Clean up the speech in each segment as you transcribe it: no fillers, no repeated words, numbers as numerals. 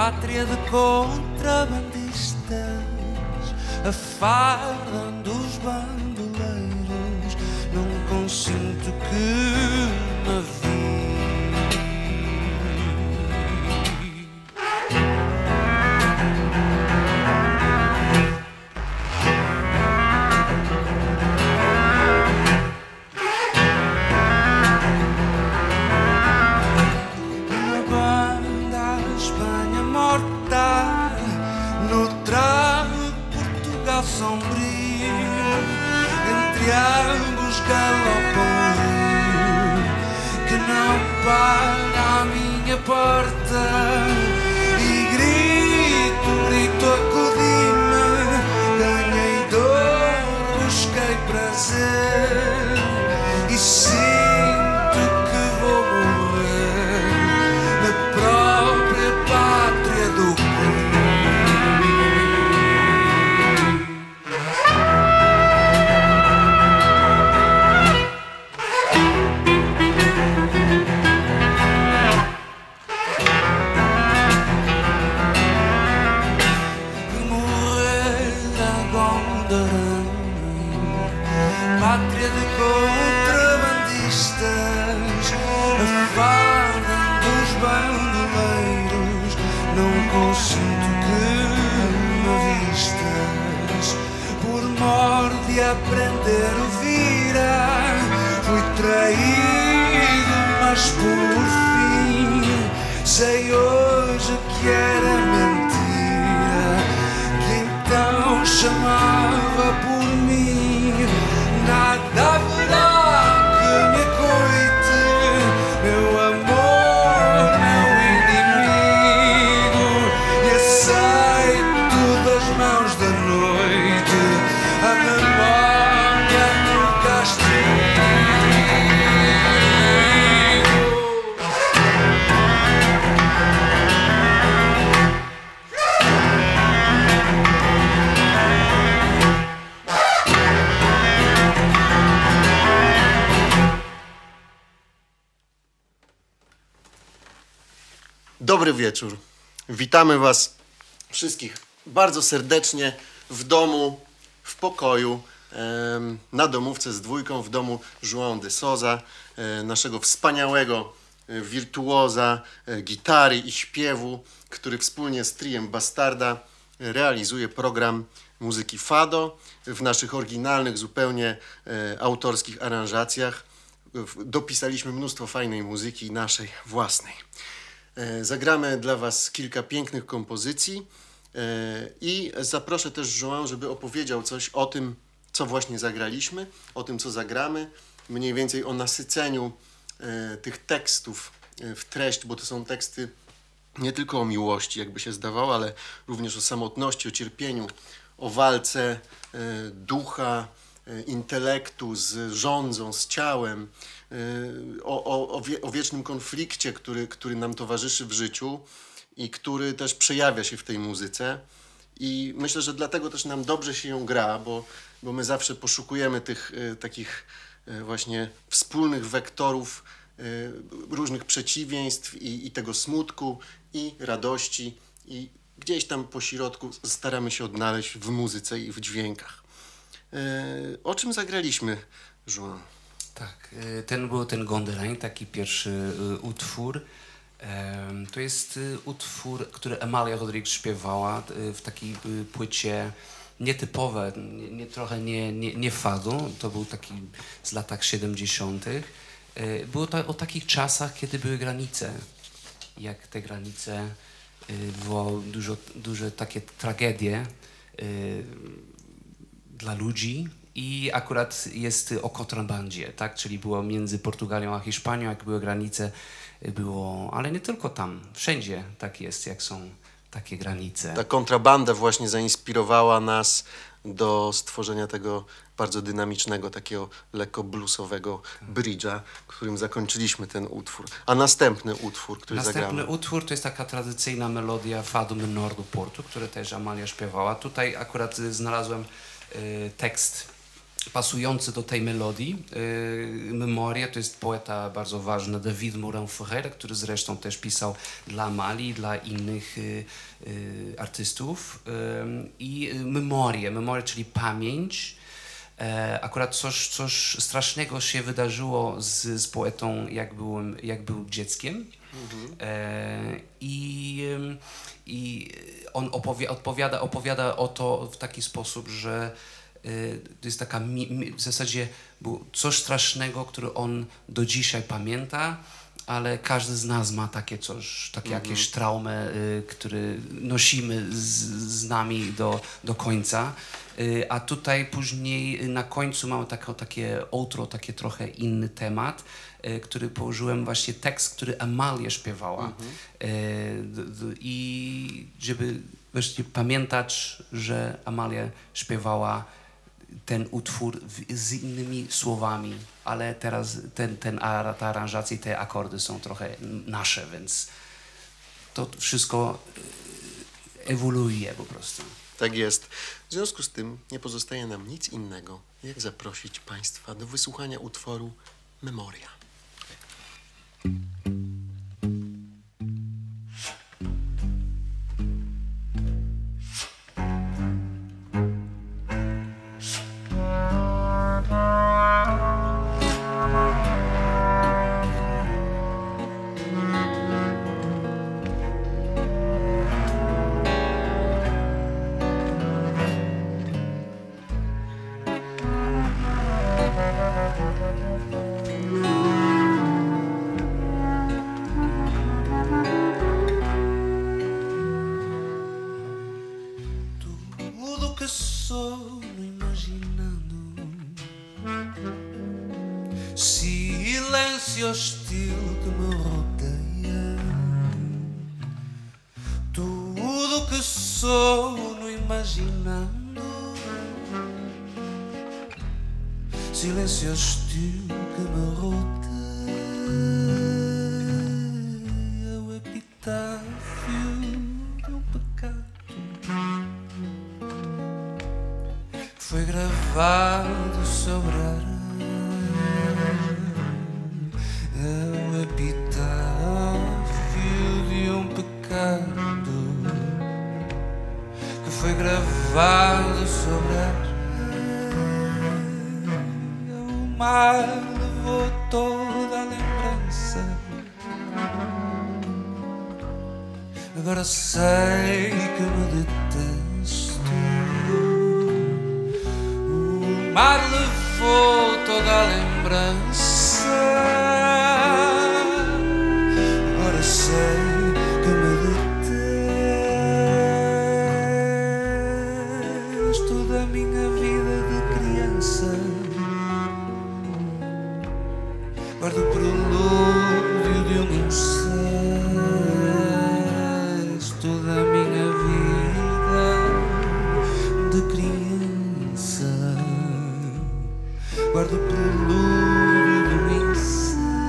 pátria de contrabandistas, a farda dos bandoleiros, não consinto que me vi. Uma banda à Espanha morta, no trago Portugal sombrio, entre ambos galopa um rio que não para à minha porta. E grito, grito, acudi-me, ganhei dor, busquei prazer e sinto que vou morrer na própria pátria do pátria de contrabandistas, a farda dos bandoleiros, não consinto que me vistas. Por mor de aprender o vira, fui traído, mas por fim sei hoje que era mentira, que então chamava por mim. Nada haverá que me coite, meu amor, meu inimigo, e aceito das mãos da noite a memória do castigo. Dobry wieczór. Witamy Was wszystkich bardzo serdecznie w domu, w pokoju, na domówce z dwójką, w domu João de Souza, naszego wspaniałego wirtuoza gitary i śpiewu, który wspólnie z triem Bastarda realizuje program muzyki fado w naszych oryginalnych, zupełnie autorskich aranżacjach. Dopisaliśmy mnóstwo fajnej muzyki naszej własnej. Zagramy dla Was kilka pięknych kompozycji i zaproszę też João, żeby opowiedział coś o tym, co właśnie zagraliśmy, o tym, co zagramy, mniej więcej o nasyceniu tych tekstów w treść, bo to są teksty nie tylko o miłości, jakby się zdawało, ale również o samotności, o cierpieniu, o walce ducha, intelektu z żądzą, z ciałem, o wiecznym konflikcie, który nam towarzyszy w życiu i który też przejawia się w tej muzyce. I myślę, że dlatego też nam dobrze się ją gra, bo my zawsze poszukujemy tych takich właśnie wspólnych wektorów, różnych przeciwieństw i tego smutku i radości i gdzieś tam po środku staramy się odnaleźć w muzyce i w dźwiękach. O czym zagraliśmy, João? Tak, był ten Gondelain, taki pierwszy utwór. To jest utwór, który Amália Rodrigues śpiewała w takiej płycie nietypowe, trochę nie fado. To był taki z latach 70. Było to o takich czasach, kiedy były granice. Jak te granice, było duże takie tragedie dla ludzi. I akurat jest o kontrabandzie, tak? Czyli było między Portugalią a Hiszpanią, jak były granice, było, ale nie tylko tam, wszędzie tak jest, jak są takie granice. Ta kontrabanda właśnie zainspirowała nas do stworzenia tego bardzo dynamicznego, takiego lekko bluesowego bridge'a, którym zakończyliśmy ten utwór. A następny utwór, który zagramy? Następny utwór to jest taka tradycyjna melodia Fado Menor do Portu, które też Amália śpiewała. Tutaj akurat znalazłem tekst pasujący do tej melodii. Memoria to jest poeta bardzo ważny, David Mourão Ferreira, który zresztą też pisał dla Amalii, dla innych artystów. I memoria, czyli pamięć. Akurat coś strasznego się wydarzyło z poetą, jak był dzieckiem. I on opowiada o to w taki sposób, że to jest taka w zasadzie było coś strasznego, które on do dzisiaj pamięta, ale każdy z nas ma takie coś, jakieś traumy, które nosimy z nami do końca. A tutaj później na końcu mamy takie outro, taki trochę inny temat, który położyłem właśnie tekst, który Amalia śpiewała. I żeby właśnie pamiętać, że Amalia śpiewała ten utwór z innymi słowami, ale teraz ta aranżacja i te akordy są trochę nasze, więc to wszystko ewoluuje po prostu. Tak jest. W związku z tym nie pozostaje nam nic innego, jak zaprosić Państwa do wysłuchania utworu Memoria. Silêncio hostil que me rodeia, tudo que sono imaginando. Silêncio hostil que me rodeia, o epitáfio de pecado que foi gravado sobre a areia. O epitáfio de pecado que foi gravado sobre a areia. O mar levou toda a lembrança. Agora sei que me detesto. O mar levou toda a lembrança. Agora sei que me detesto da minha vida de criança. Guardo o prelúdio de incesto da minha vida de criança. Guardo o prelúdio de incesto.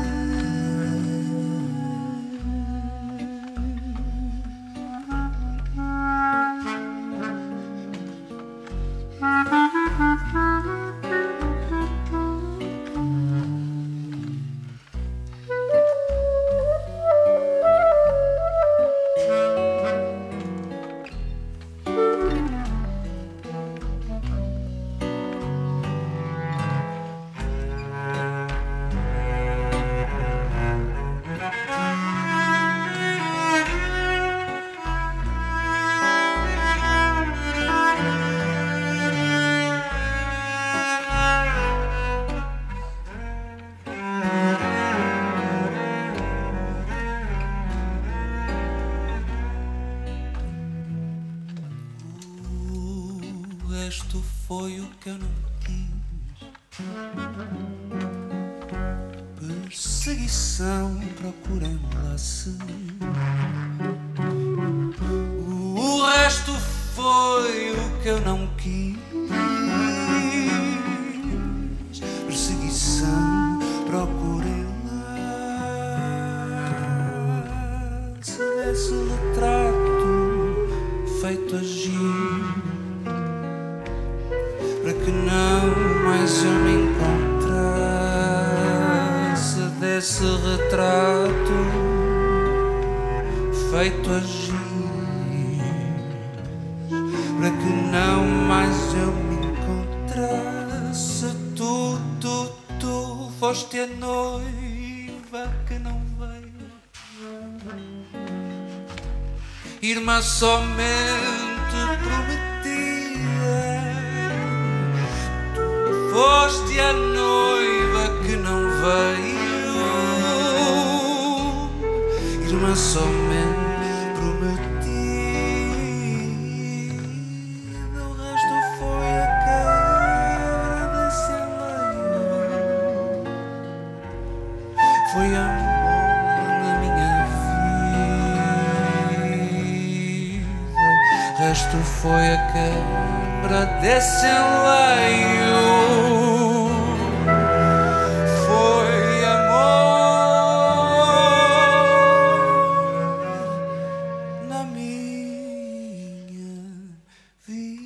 O resto foi o que eu não quis. Perseguição, procura enlace. O resto foi o que eu não quis. Perseguição, procura enlace. Desse retrato feito a giz, para que não mais desse retrato feito a giz, para que não mais eu me encontrasse. Tu foste a noiva que não veio, irmã somente prometida. Tu foste a noiva que não veio, irmã somente prometida. O resto foi a quebra desse enleio, foi amor na minha vida. O resto foi a quebra desse enleio, foi amor na minha vida.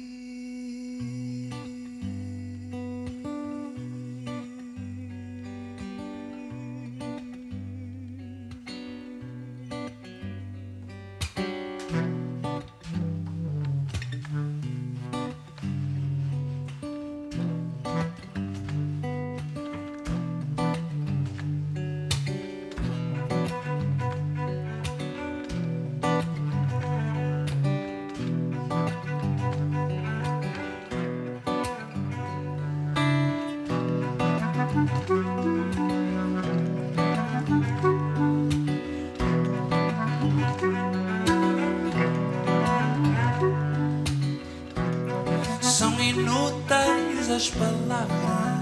São inúteis as palavras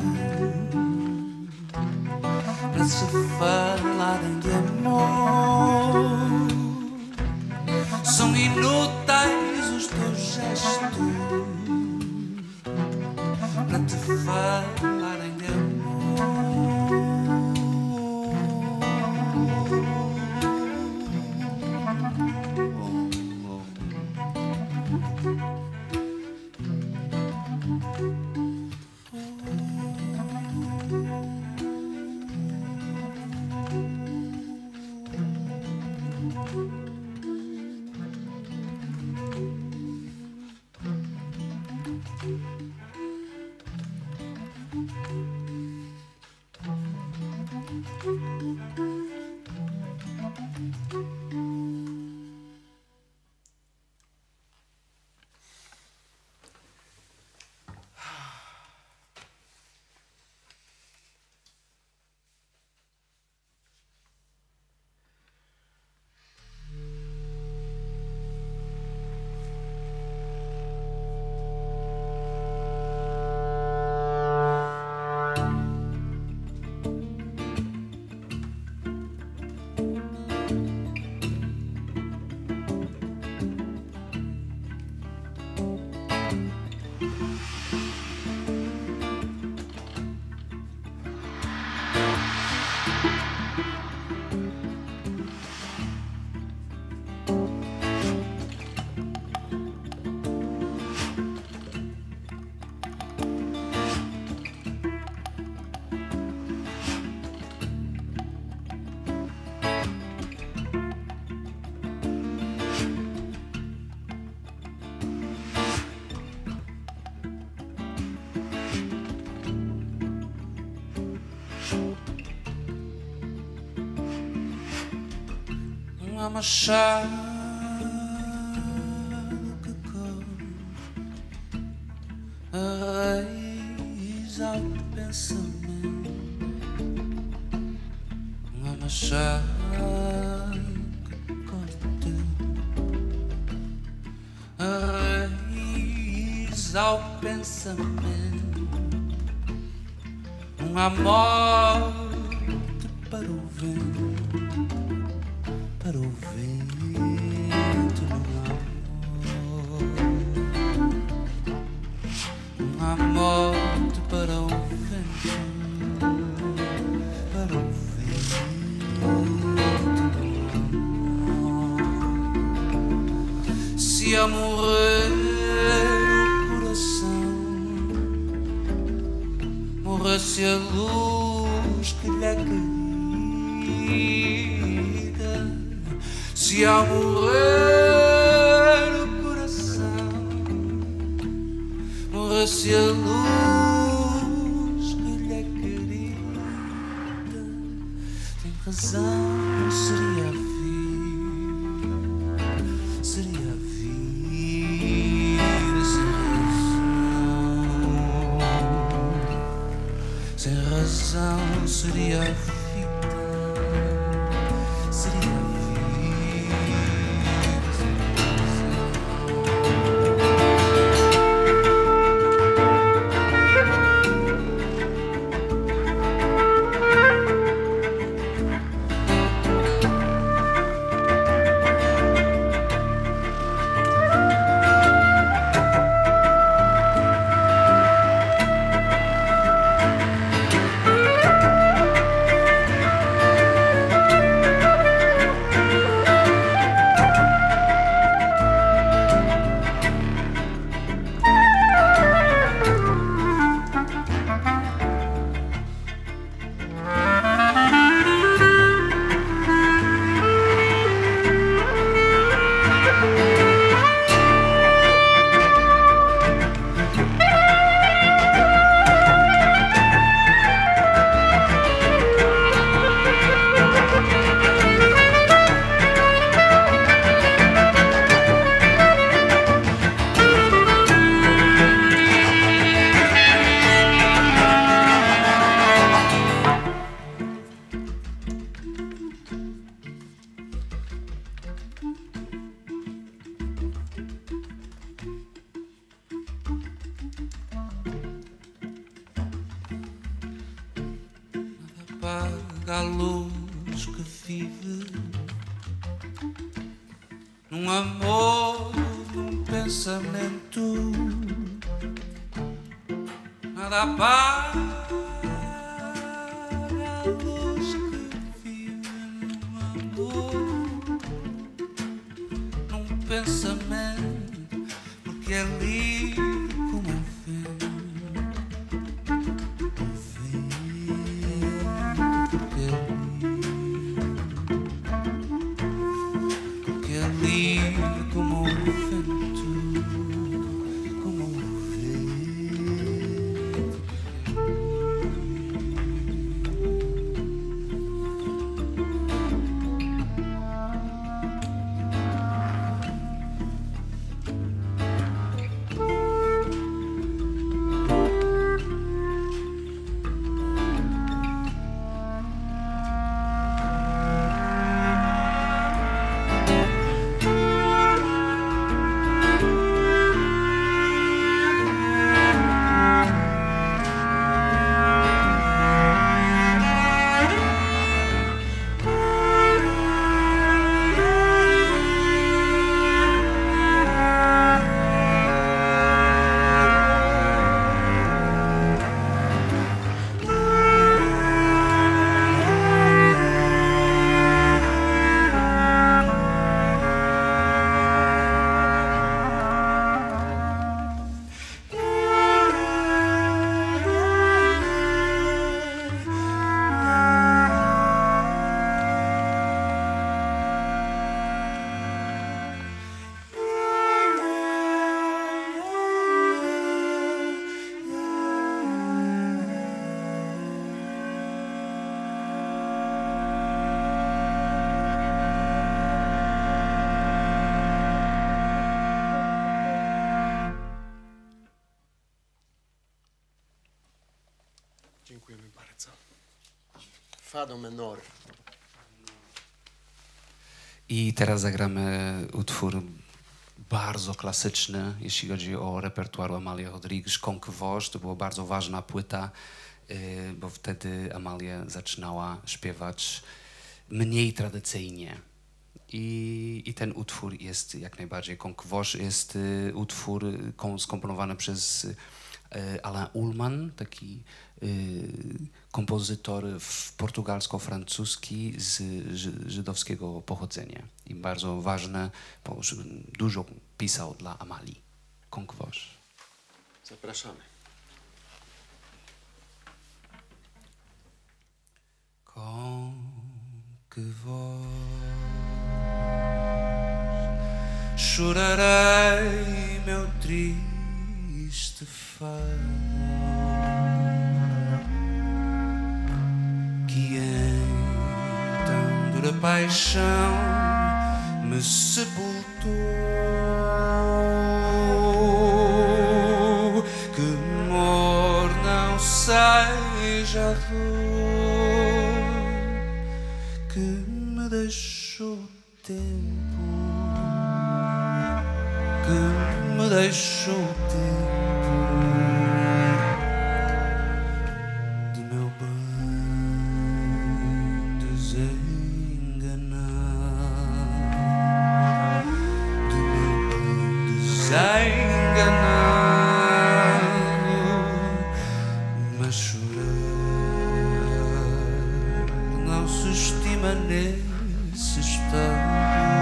para se falarem de amor. São inúteis os teus gestos para te falarem de amor. Um machado que corre a raiz ao pensamento. Um machado que corta a raiz ao pensamento. Uma morte para o vento. Para o vento no amor, uma morte para o vento, para o vento no amor. Se a morrer o coração, morresse a luz que lhe queria. se ao morrer o coração morresse a luz que lhe é querida, sem razão não seria a vida, seria a vida sem razão seria a vida. Apaga a luz que vive num amor, num pensamento. Nada apaga a luz que vive num amor, num pensamento, porque é livre como um vento. Como um vento, como um vento. Dziękujemy bardzo. Fado menor. I teraz zagramy utwór bardzo klasyczny, jeśli chodzi o repertuar Amalia Rodrigues, Conque-Vos. To była bardzo ważna płyta, bo wtedy Amalia zaczynała śpiewać mniej tradycyjnie. I ten utwór jest jak najbardziej Conque-Vos. Jest utwór skomponowany przez Alain Ullmann, taki kompozytor portugalsko-francuski z żydowskiego pochodzenia. I bardzo ważne, bo dużo pisał dla Amalii. Conque-Vos. Zapraszamy. Conque-Vos. chorarei meu triste fado, que em tão dura paixão me sepultou, que amor não seja a dor que me deixou o tempo, que me deixou o tempo de meu bem desenganar, de meu bem desenganado, mas chorar não se estima nesse estado.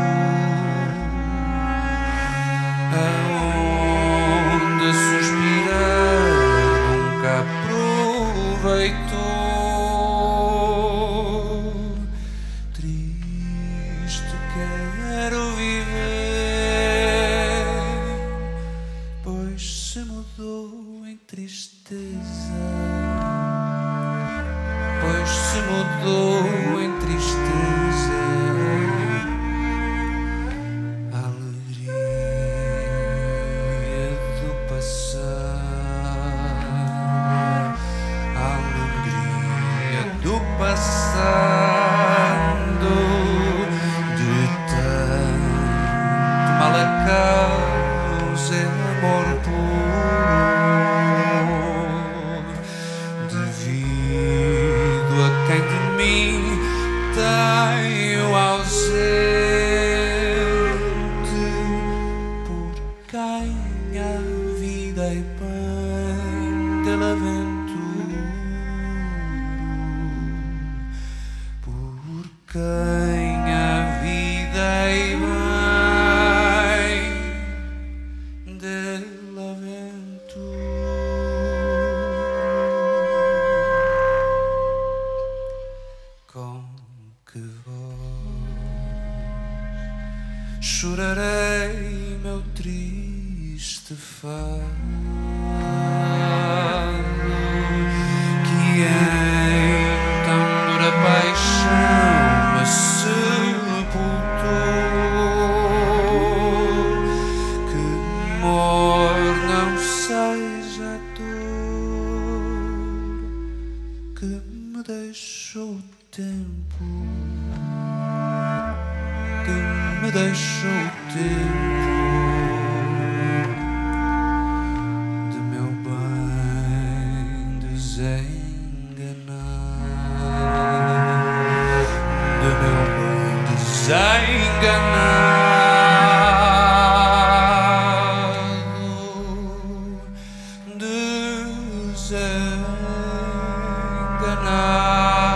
Aonde suspirar nunca aproveitou, triste quero viver, pois se mudou em tristeza, pois se mudou em tristeza. Passando de tanto mal causa amor puro, devido a quem de mim tenho ausente, por quem a vida e bem dela aventura, quem a vida e bem dela aventura, com que voz chorarei meu triste fado, que em tão dura paixão sepultou, que amor não seja a dor que me deixou o tempo, que me deixou o tempo de meu bem desenganar, de meu bem desenganado, desenganado.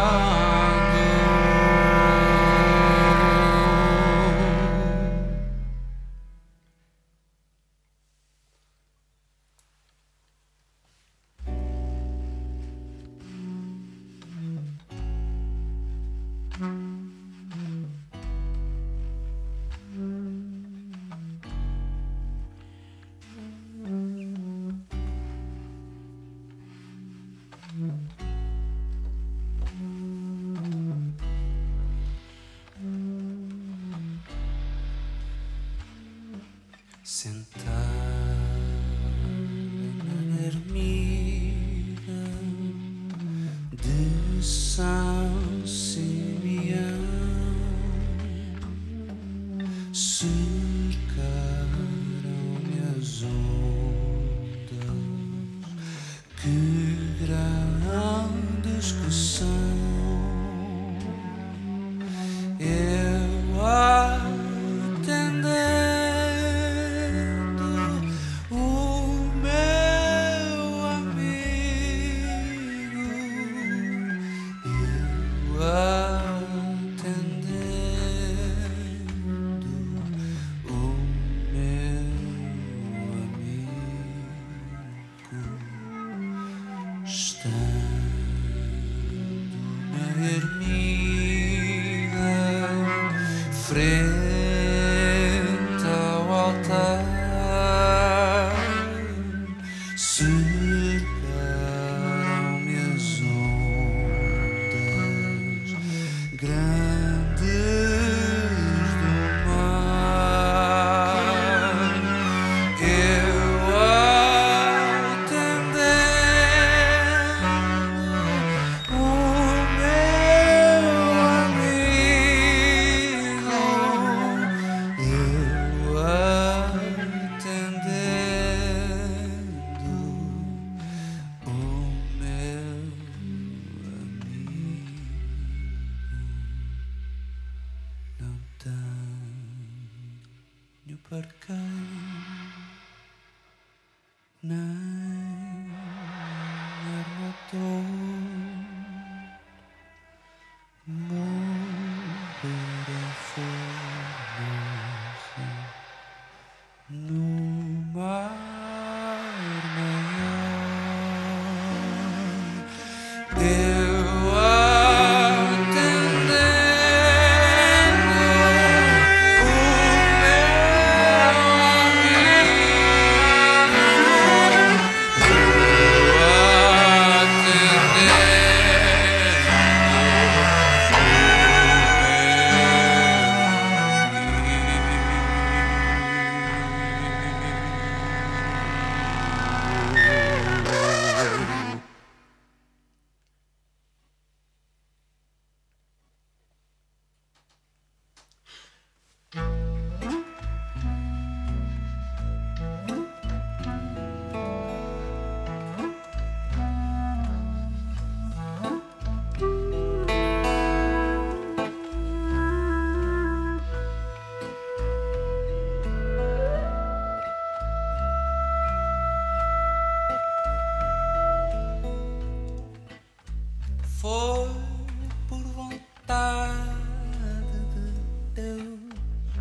Sentada na ermida de São Simeão, cercaram-me as ondas, que grandes que são. Eu atendendo o meu amigo, eu atendendo o meu amigo, estando na ermida frente ao parquei, nem armatou. Morrer afogo-se no mar maior. Eu atendendo o meu foi por vontade de Deus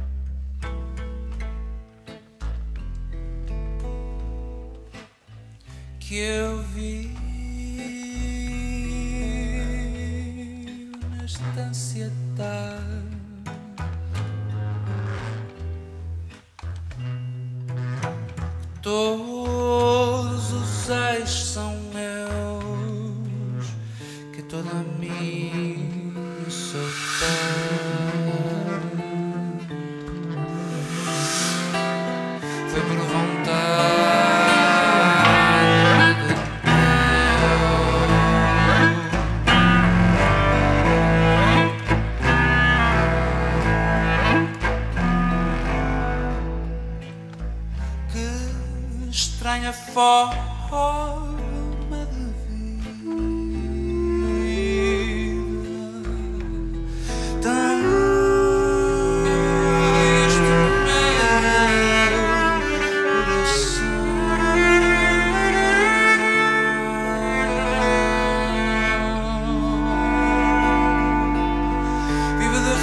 que eu vi nesta ansiedade todos os eixos são meus, que toda a minha solidão foi por vontade de Deus. Que estranha forma de vida, triste meu coração vive de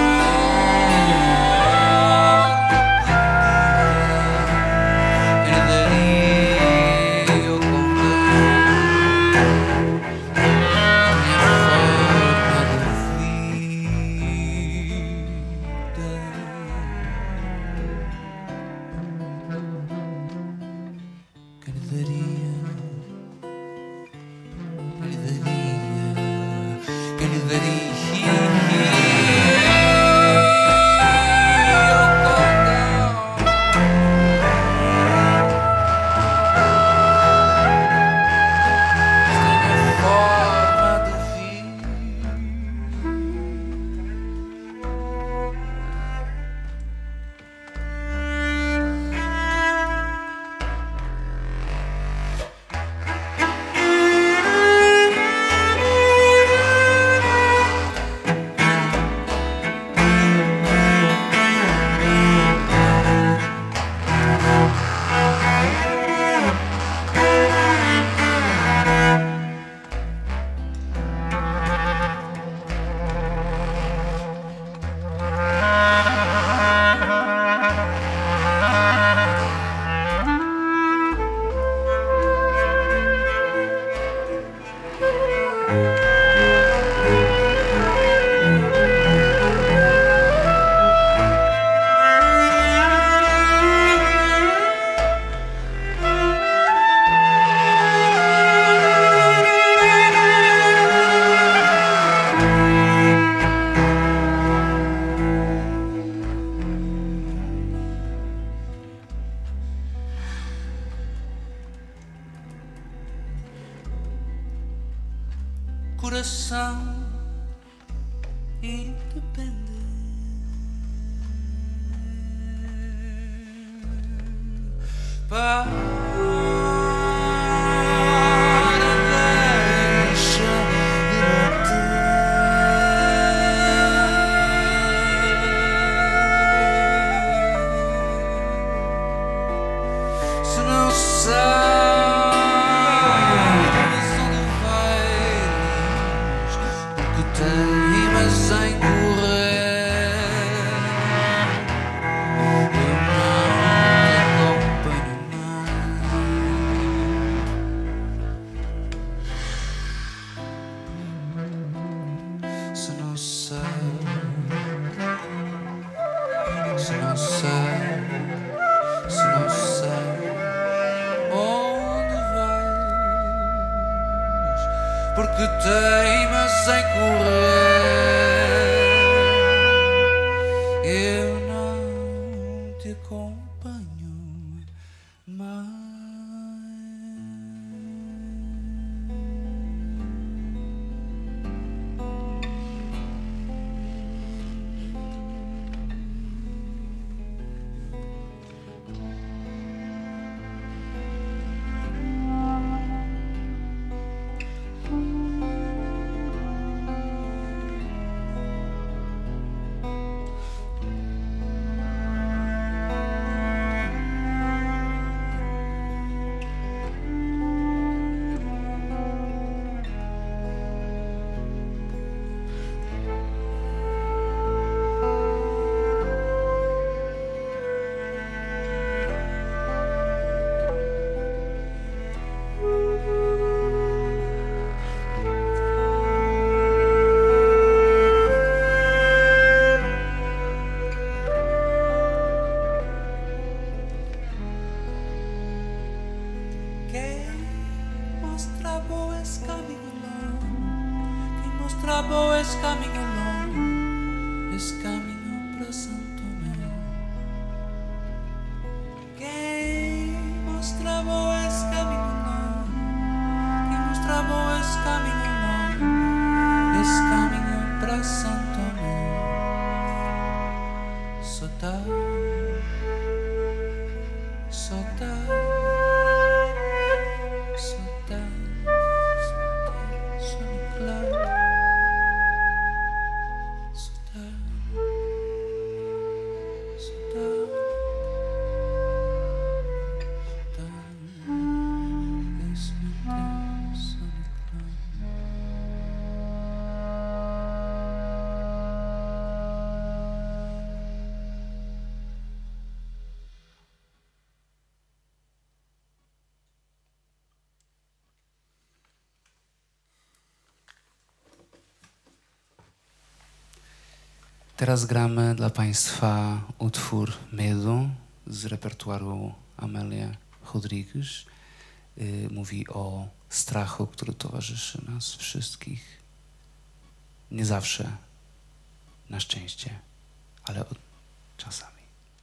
coração independente. Para deixa de bater. teima sem correr, eu não te acompanho mais. Es camino long, es camino para Santo Tomé. Quem mostra boa es camino long, quem mostra boa es camino long, es camino para Santo Tomé. Soltar, soltar, soltar, soltar, soltar, claro. Teraz gramy dla Państwa utwór Medo z repertuaru Amélia Rodrigues. Mówi o strachu, który towarzyszy nas wszystkich. Nie zawsze, na szczęście, ale czasami.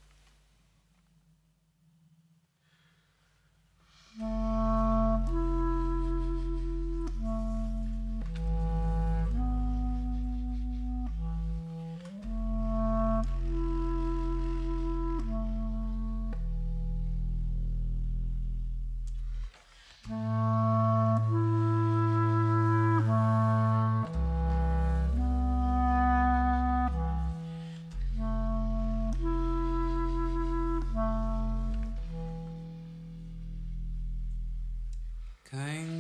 Quem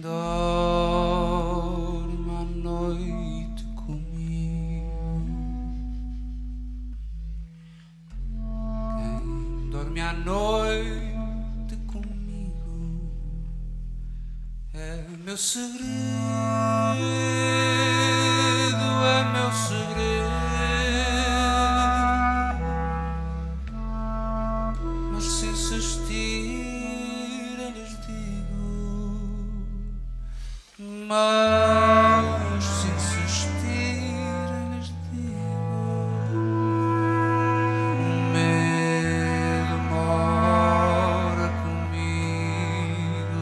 dorme à noite comigo, quem dorme à noite comigo é meu segredo, é meu segredo, mas se insistir eu lhes digo. Mas se insistir lhes digo, o medo mora comigo,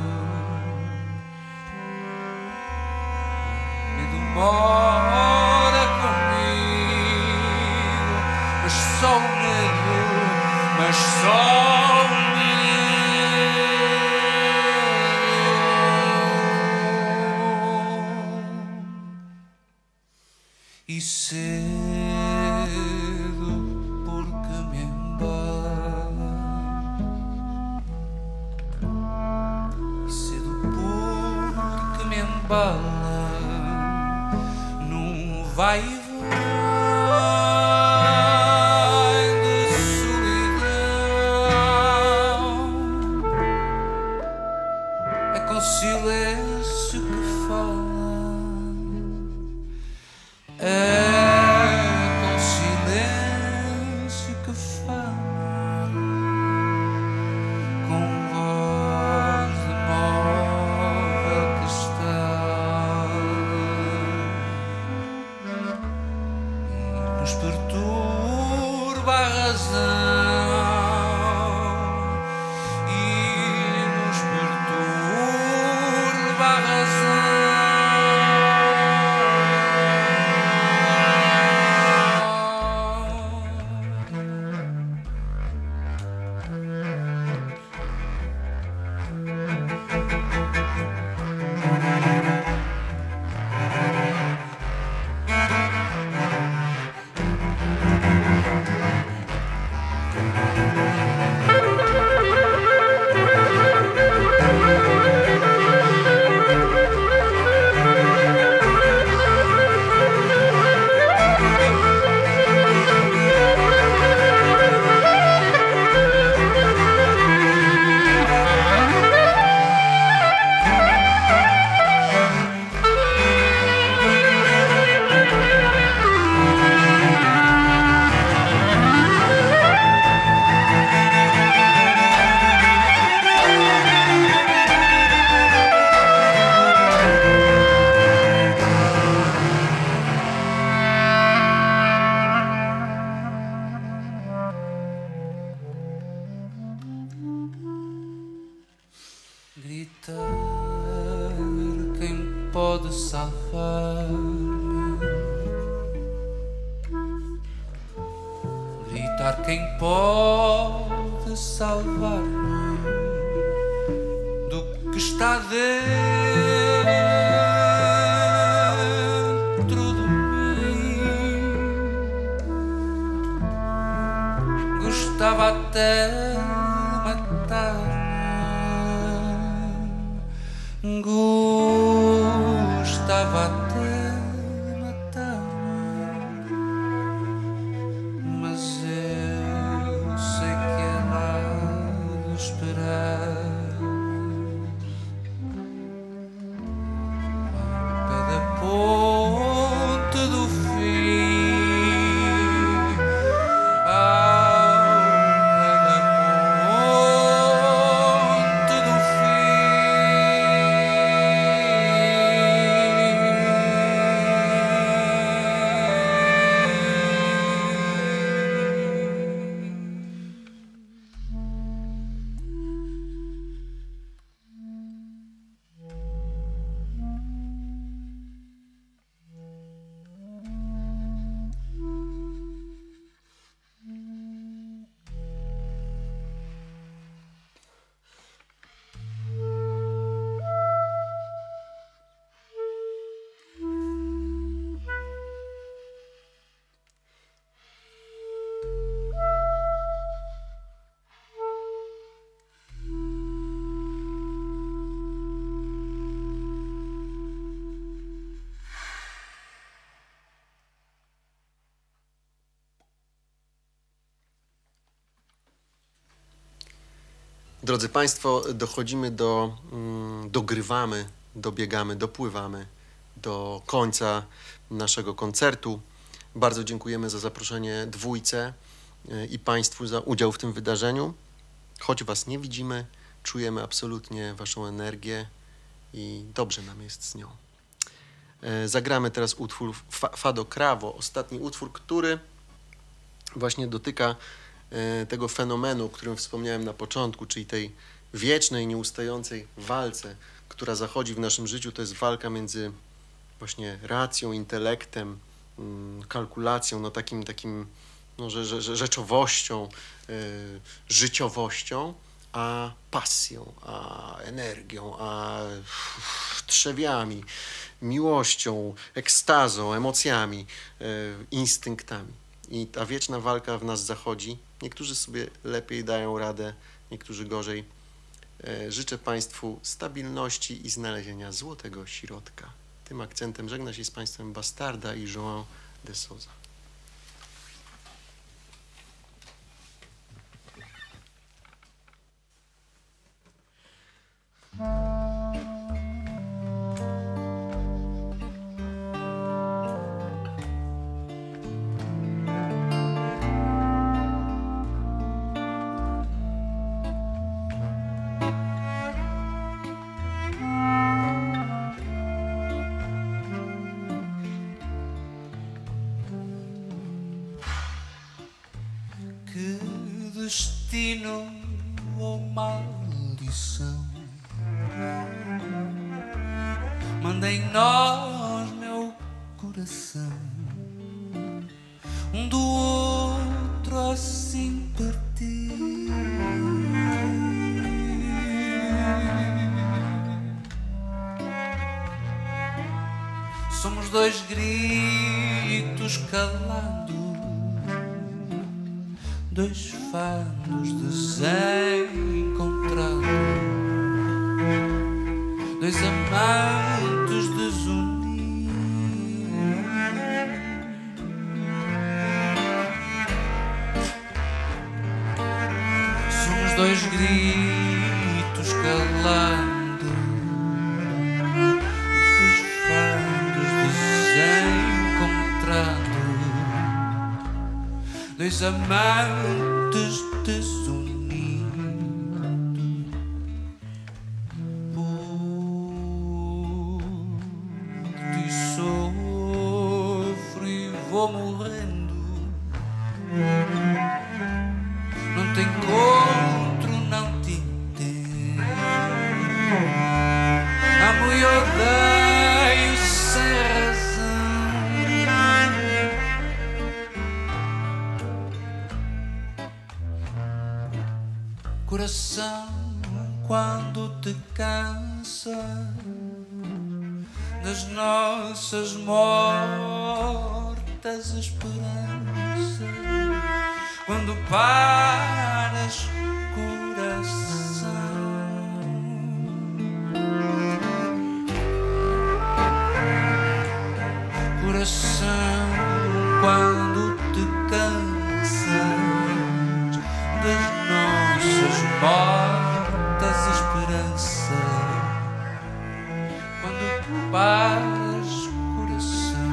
medo mora comigo, mas só o medo, mas só o e cedo porque me embala, e cedo porque me embala num vai e vem de solidão. É com silêncio que fala, é com silêncio que fala, com voz de móvel que está. razão e nos perturba a gritar quem pode salvar-me, gritar quem pode salvar-me do que está dentro de mim. Gostava até de matar-me, gostava até de matar-me, mas eu sei que ela há de esperar ao pé da ponte do fim, ao pé da ponte do Drodzy Państwo, dochodzimy dogrywamy, dobiegamy, dopływamy do końca naszego koncertu. Bardzo dziękujemy za zaproszenie dwójce i Państwu za udział w tym wydarzeniu. Choć Was nie widzimy, czujemy absolutnie Waszą energię i dobrze nam jest z nią. Zagramy teraz utwór Fado Cravo, ostatni utwór, który właśnie dotyka tego fenomenu, o którym wspomniałem na początku, czyli tej wiecznej, nieustającej walce, która zachodzi w naszym życiu. To jest walka między właśnie racją, intelektem, kalkulacją, no takim no, rzeczowością, życiowością, a pasją, a energią, a trzewiami, miłością, ekstazą, emocjami, instynktami. I ta wieczna walka w nas zachodzi. Niektórzy sobie lepiej dają radę, niektórzy gorzej. Życzę Państwu stabilności i znalezienia złotego środka. Tym akcentem żegna się z Państwem Bastarda i João de Souza. que destino ou maldição manda em nós, meu coração, um do outro assim partir. Somos dois gritos calando, dois fados desencontrados, dois amantes desunidos. Somos dois gritos calando, dois fados desencontrados, dois amantes desunidos. Vou morrendo, não te encontro, não te entendo. Amo e odeio sem razão. Coração, quando te cansa das nossas mortas esperanças, quando paras, coração. Coração, quando te cansas das nossas mortas esperanças, quando paras, coração.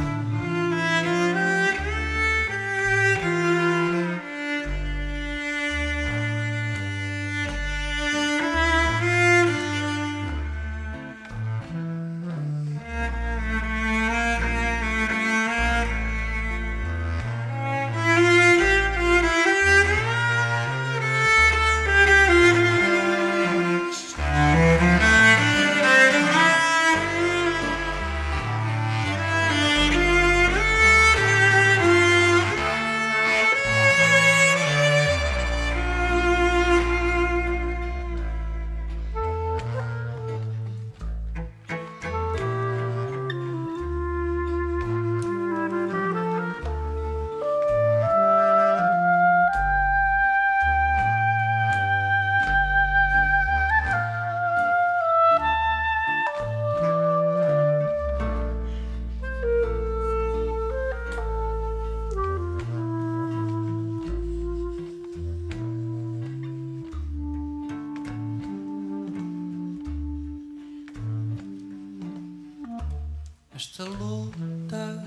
Esta luta,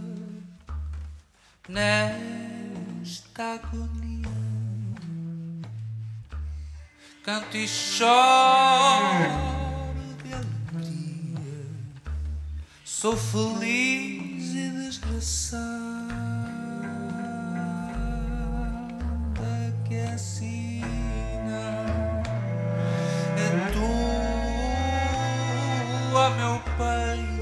nesta agonia, canto e choro de alegria, sou feliz e desgraçada, que assina é tua, meu peito,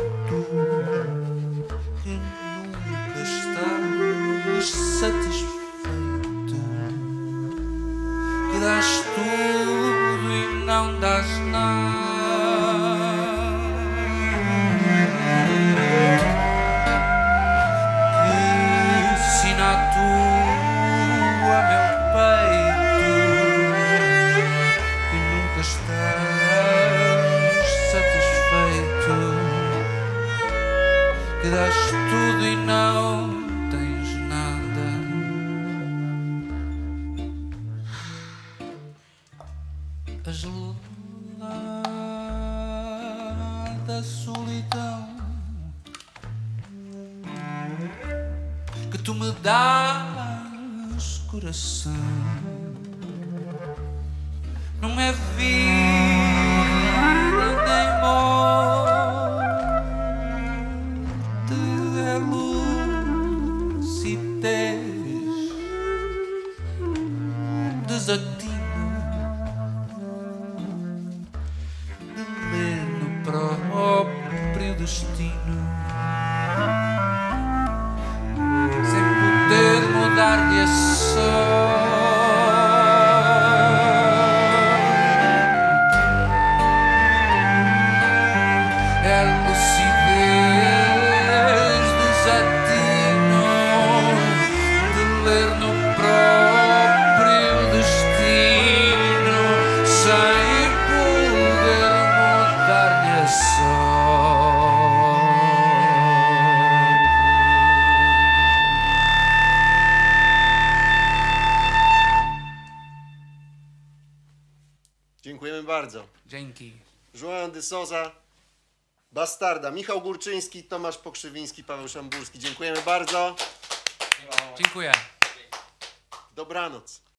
que nunca estás satisfeito, que dás tudo e não dás nada, que ensina a tua, meu peito, que nunca estás satisfeito, que dás tudo e não tens nada. A gelada solidão que tu me dás, coração, não é vida nem morte, é lucidez desatino de ler no próprio destino, sem poder mudar-lhe a sorte. É a lucidez desatino de ler no próprio destino, sem poder mudar-lhe a sorte. Dziękujemy bardzo. Dzięki. João de Souza, Bastarda, Michał Górczyński, Tomasz Pokrzywiński, Paweł Szamburski. Dziękujemy bardzo. Dziękuję. Dobranoc.